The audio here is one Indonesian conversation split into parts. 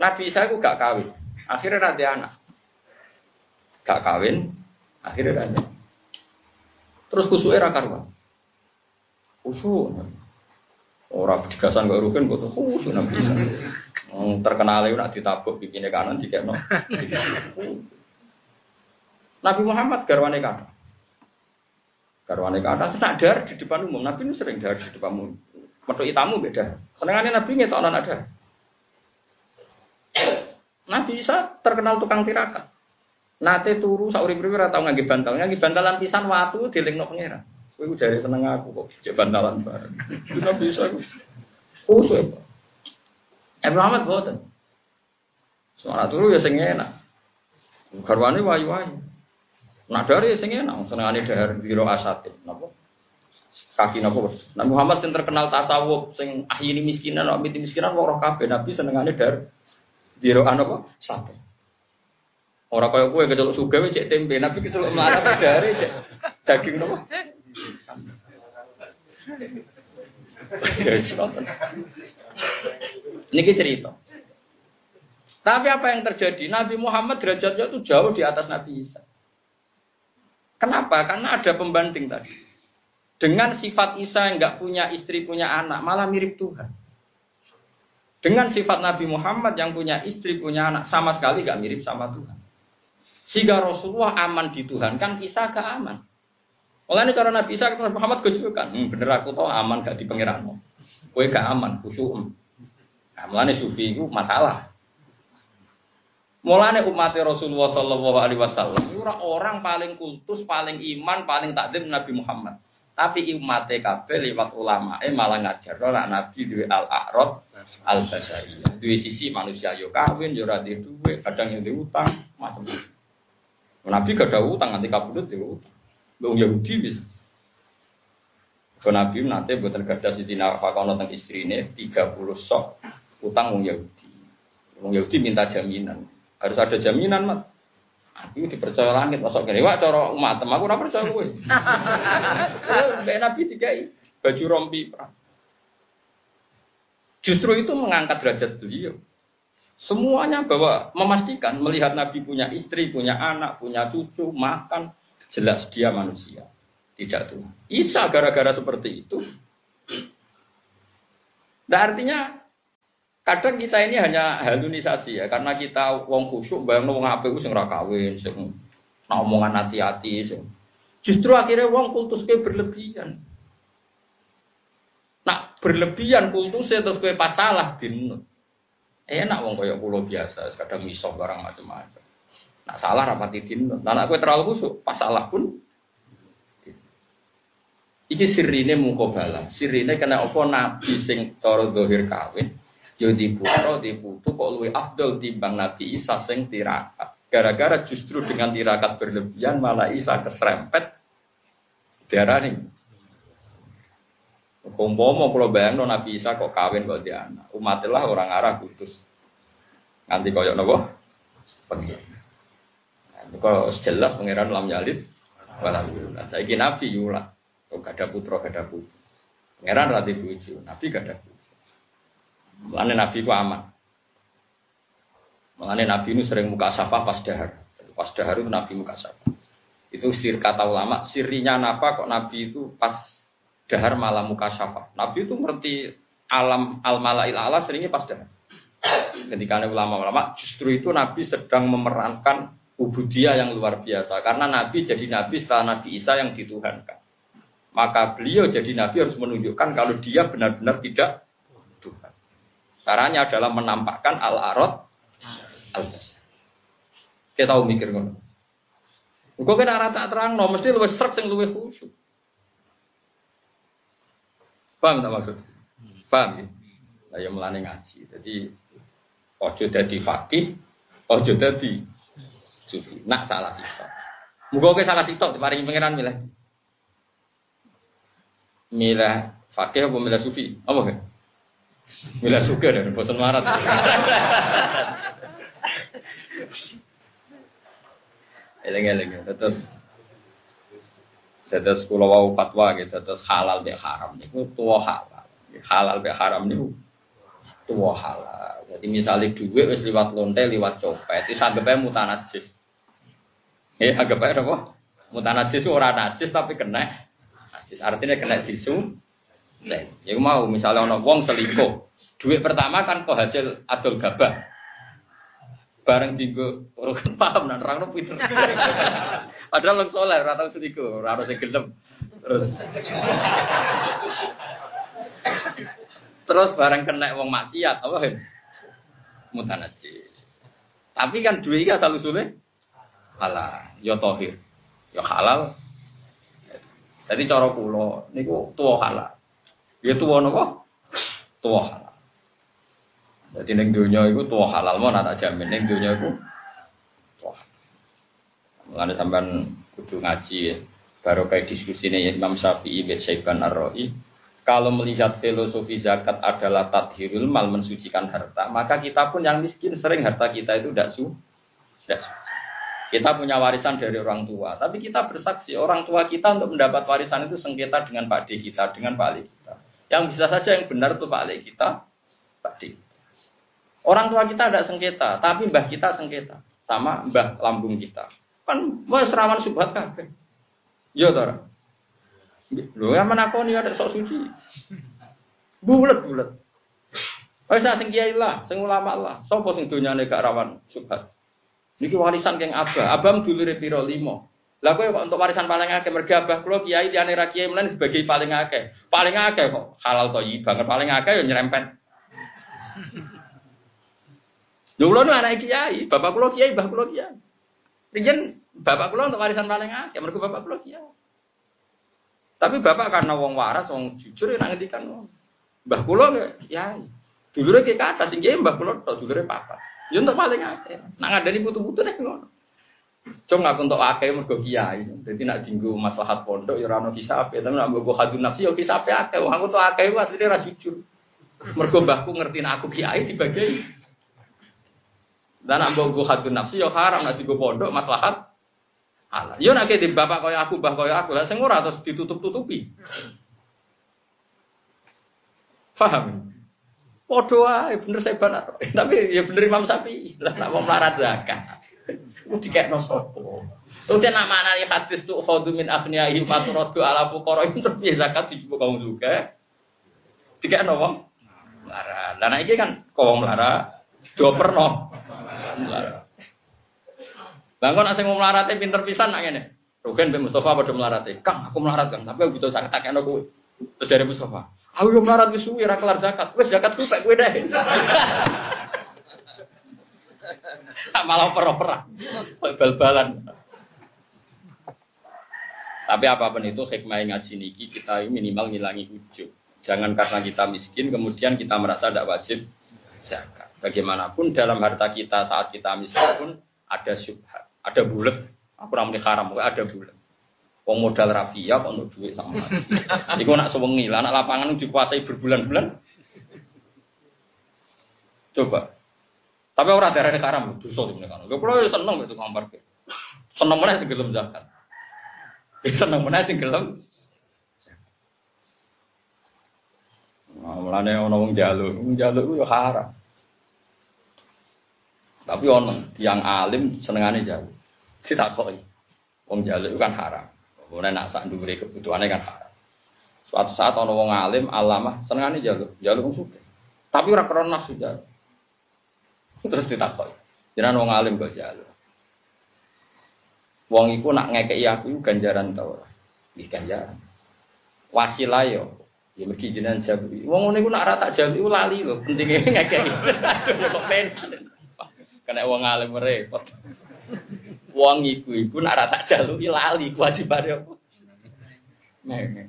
Nabi Isa itu gak kawin. Akhirnya ada anak. Gak kawin, akhirnya ada. Terus khusyuknya ra karuan. Khusyuk. Orang digasan gak rugen kok khusyuk Nabi Isa. Terkenal itu nak ditabuk bikinnya kanan dikekno. Nabi Muhammad garwane kata. Garwane kata sadar di depan umum. Nabi itu sering dar di depan umum. Metuki tamu beda. Senengane Nabi ngetokno ada. Nabi Isa terkenal tukang tirakat. Nate turu sak urip-uripe ora tau ngangge bantal. Ngangge bantalan pisan watu dilingno pangeran. Kowe ku jare seneng aku kok jek bantalan bareng. Nabi Isa ku khusyuk. Muhammad boten. Soal turu ya sing enak. Garwane wayu-wayu. Nadari sing enak, senengane dahar biro asate. Napa? Kaki napa? Nabi Muhammad sing terkenal tasawuf, sing ahyini miskinan, miti miskinan ora kabeh Nabi senengane dahar biro apa? Sate. Ora kaya kowe keceluk sugih cek tempe, Nabi keceluk mlarat dahare cek daging napa? Niki cerita. Tapi apa yang terjadi? Nabi Muhammad derajatnya itu jauh di atas Nabi Isa. Kenapa? Karena ada pembanding tadi. Dengan sifat Isa yang enggak punya istri, punya anak, malah mirip Tuhan. Dengan sifat Nabi Muhammad yang punya istri, punya anak, sama sekali enggak mirip sama Tuhan. Sehingga Rasulullah aman di Tuhan, kan Isa gak aman. Mulanya cara Nabi Isa Nabi Muhammad kejukan, bener aku tahu aman gak di pengiranmu. Kowe gak aman, khusyuk. Nah, mulanya sufi itu masalah. Mulane umat Rasulullah sallallahu alaihi wasallam orang paling kultus, paling iman, paling takdim Nabi Muhammad. Tapi umat kabeh liwat ulama malah ngajar ora Nabi duwe al-a'rad al-basariyah. Duwe sisi manusia yo kawin yo ora duwe, kadang yo utang, macam-macam. Nabi gak ada utang nanti kabudut yo utang. Wong Yahudi wis. Nabi nate mboten gadah Sidina Fakono teng istrine 30 sok utang wong Yahudi. Wong Yahudi minta jaminan. Harus ada jaminan, Mat. Aku dipercaya langit, masuk gerewak cara umat, aku ora percaya kowe. Mbek Nabi dikai baju rompi perang. Justru itu mengangkat derajat beliau. Semuanya bahwa memastikan melihat Nabi punya istri, punya anak, punya cucu, makan, jelas dia manusia. Tidak Tuhan. Isa gara-gara seperti itu. Nah, artinya kadang kita ini hanya halusinasi ya, karena kita wong khusyuk bayangno wong apik sing ora kawin, sing omongan hati-hati sing. Justru akhirnya wong kultuske berlebihan. Nak berlebihan kultusnya terus kowe pas salah dinut. Enak wong kaya kula biasa, kadang iso barang macam-macam. Nak salah rapati dinut. Lah nek kowe terlalu khusyuk, pas salah pun iki sirine mukobala. Sirine kena apa nabi sing cara zahir kawin. Yo diputu kok luwih afdol timbang Nabi Isa sing tirakat. Gara-gara justru dengan tirakat berlebihan malah Isa keserempet diarani. Umpama kula bayangno Nabi Isa kok kawin kok dia anak. Umatilah orang arah kudus. Nganti koyo napa? Pengen. Kok jelas pangeran lam yalid walam yulad. Saiki Nabi yulad. Kok gak ada putra, gak ada putri. Pangeran ra dibojo, Nabi gak ada. Mulane Nabi ku aman. Mulane Nabi itu sering muka safah pas dahar. Pas dahar itu Nabi muka safah. Itu sir kata ulama, sirinya apa kok Nabi itu pas dahar malah muka safah. Nabi itu ngerti alam al-malail a'la seringnya pas dahar. Ketika ulama-ulama justru itu Nabi sedang memerankan ubudiyah yang luar biasa. Karena Nabi jadi Nabi setelah Nabi Isa yang dituhankan. Maka beliau jadi Nabi harus menunjukkan kalau dia benar-benar tidak Tuhan. Caranya adalah menampakkan al-arad al-basar. Kita tahu mikir ngono. Kok kena rata terang, no, mesti luwih srek sing luwih khusyuk. Paham tak maksud? Paham ya? Lah ya melane ngaji. Jadi ojo dadi faqih, ojo dadi sufi. Nak salah sitok. Muga-muga salah sitok diparingi pangeran milih. Milih faqih apa milih sufi? Apa kan? Milih suka dan bosan marat. Eleng-eleng. Terus kula wau fatwa gitu, terus halal be haram niku tuwa halal. Halal be haram niku tuwa halal. Jadi misalnya duit wis liwat lonte, liwat copet, itu anggapnya mutanajis. Anggapnya apa? Mutanajis ora najis tapi kena najis. Artinya kena disu. Ya mau misalnya ana wong selingkuh. Duit pertama kan kok hasil adol gabah. Bareng dienggo urut paham nang nerangno pinter. Padahal wong saleh ora tau selingkuh, ora ono sing gelem. Terus bareng kena wong maksiat apa hen? Mutanajis. Tapi kan duit iki asal usule halal, ya tahir. Ya halal. Jadi cara kula niku tuwa halal. Ya tuwa napa? Tuwa halal. Jadi ning donya iku tuwa halal mon tak jamin ning donya iku tuwa. Mulane sampean kudu ngaji ya. Baru kayak diskusine Imam Syafi'i bin Saiban Ar-Ra'i, kalau melihat filosofi zakat adalah tathirul mal mensucikan harta, maka kita pun yang miskin sering harta kita itu tidak suci. Kita punya warisan dari orang tua, tapi kita bersaksi orang tua kita untuk mendapat warisan itu sengketa dengan Pak D kita, dengan Pak Ali kita. Yang bisa saja yang benar itu Pak Ali kita, Pak D. Orang tua kita tidak sengketa, tapi mbah kita sengketa sama mbah lambung kita. Kan wis rawan subhat kabeh. Ya ta. Lho yang menakoni ada sok suci. Bulet. Wis sing kiai lah, sing ulama lah. Sapa sing donyane gak rawan subhat? Niki warisan keng Abah. Abah dulure pira 5. Lah kowe kok untuk warisan paling akeh mergo Abah kula kiai liyane ra kiai mlen sebagai paling akeh. Paling akeh kok halal thayyib banget paling akeh ya nyerempet. Lho kula nu anak kiai, bapak kula kiai, mbah kula kiai. Riyen bapak kula untuk warisan paling akeh mergo bapak kula kiai. Tapi bapak karena wong waras, wong jujur nak ngendikan wong. Mbah kula kiai. Dulure ki kathah sing kiai mbah kula tok dulure papa. Ya untuk paling akeh. Nak ngandani putu-putu nek ngono. Cung aku untuk akeh mergo kiai. Dadi nak dienggo maslahat pondok ya ora ono hisabe, tapi nak mbok hadun nafsi ya hisabe akeh. Wong aku untuk akeh ku asline ra jujur. Mergo mbahku ngerti nek aku kiai dibagi. Dan nak mbok hadun nafsi ya haram nak dienggo pondok maslahat halal. Yo nek di bapak kaya aku, mbah kaya aku, lah sing ora terus ditutup-tutupi. Paham? Padha ae bener seban atau. Tapi ya bener Imam Syafi'i. Lah nek wong melarat zakat. Ku dikekno sapa? Tuh nak maknane hadis tu khadhu min afniyahi faturadu ala fuqara itu piye zakat dijupuk kaum juga. Dikekno wong melarat. Lah nek iki kan kok wong melarat dioperno. Melarat. Lah kok nek sing melarate pinter pisan nak ngene. Rugen mbek Mustofa padha melarate. Kang, aku melarat Kang, tapi aku butuh zakat takekno kowe. Terus dari Mustofa, aku yo melarat wis suwi ora kelar zakat. Wis zakat ku pek kowe deh. Tak malah per-peran. Bal-balan. Tapi apapun itu hikmah ngaji niki kita minimal ngilangi ujub. Jangan karena kita miskin kemudian kita merasa tidak wajib zakat. Bagaimanapun dalam harta kita saat kita miskin pun ada syubhat. Ada bulet, aku ramai haram, ada bulet. Wong modal rafia kok untuk duit sama. Iku nak sewengi, lah anak lapangan dikuasai berbulan-bulan. Coba. Tapi orang darah haram, dosa sebenarnya. Gue pulau seneng itu kamar ke. Seneng mana sih gelem zakat. Seneng mana sih gelem. Mulane ana wong njaluk itu haram. Tapi ono yang alim senengane njaluk. Ditakoki. Wong njaluk itu kan haram. Ora nak sak ndure kebutuhane kan haram. Suatu saat ana wong alim alamah senengane njaluk wong sugih. Tapi ora krana nafsu njaluk. Terus ditakoki. Jenengan wong alim kok njaluk. Wong iku nak ngekeki aku ganjaran ta ora? Nggih ganjaran. Wasilah yo ya mergi jenengan jaluki. Wong ngene iku nak ora tak jaluki lali lho, pentinge ngekeki. Aduh kok men. Kena wong alim repot. Wong iku nek ora tak jaluki lali kewajibane apa? Nek.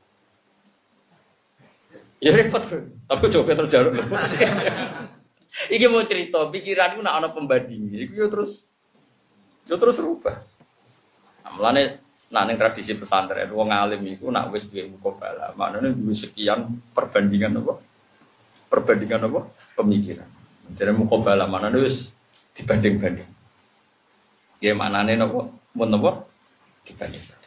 Ya repot. Tapi coba terus jaluk. Iki mau cerita, pikiranku nek ana pembanding. Iku yo terus rubah. Mulane nek ning tradisi pesantren wong alim iku nek wis duwe mukabala, maknane duwe sekian perbandingan apa? Pemikiran. Jadi mukabala maknane wis dibanding-banding. Ya maknane napa? Mun napa? Dibanding.